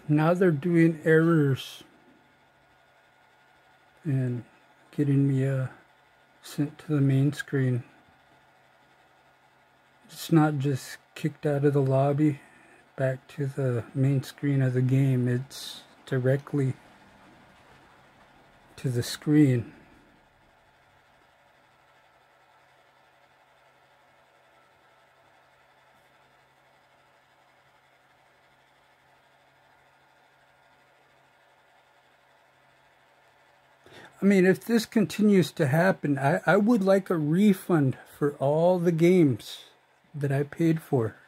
Now they're doing errors and getting me sent to the main screen. It's not just kicked out of the lobby back to the main screen of the game. It's directly to the screen. I mean, if this continues to happen, I would like a refund for all the games that I paid for.